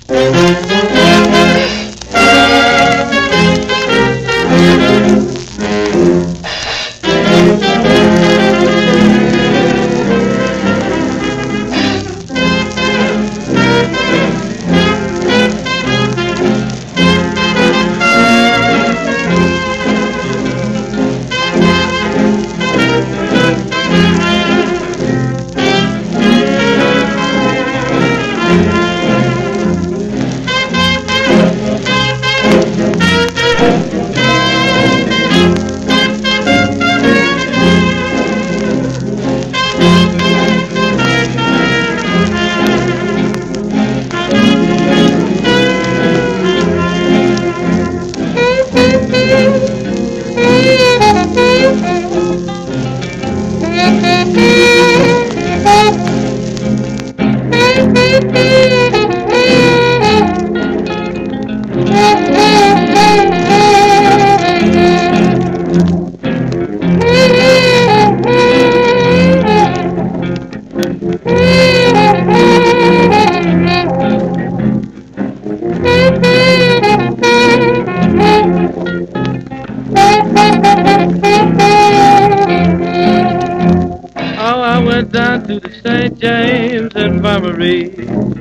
Infirmary.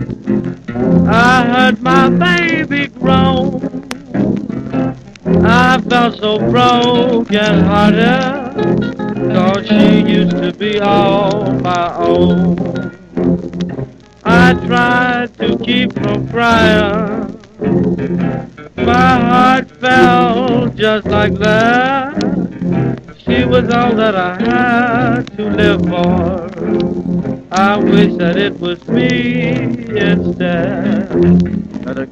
I heard my baby groan. I felt so broken hearted, 'cause she used to be all my own. I tried to keep from crying. My heart felt just like that. She was all that I had to live for. I wish that it was me instead. Let her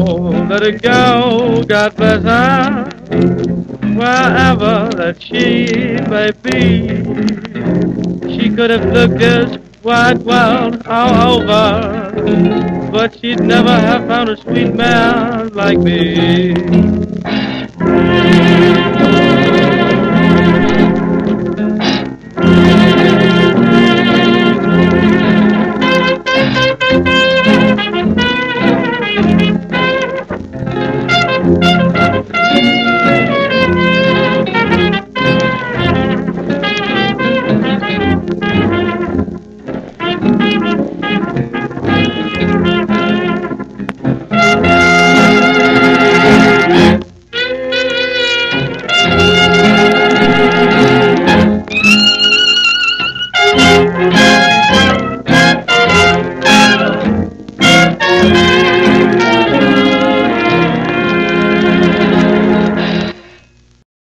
go, God bless her, wherever that she may be. She could have looked this wide world all over, but she'd never have found a sweet man like me.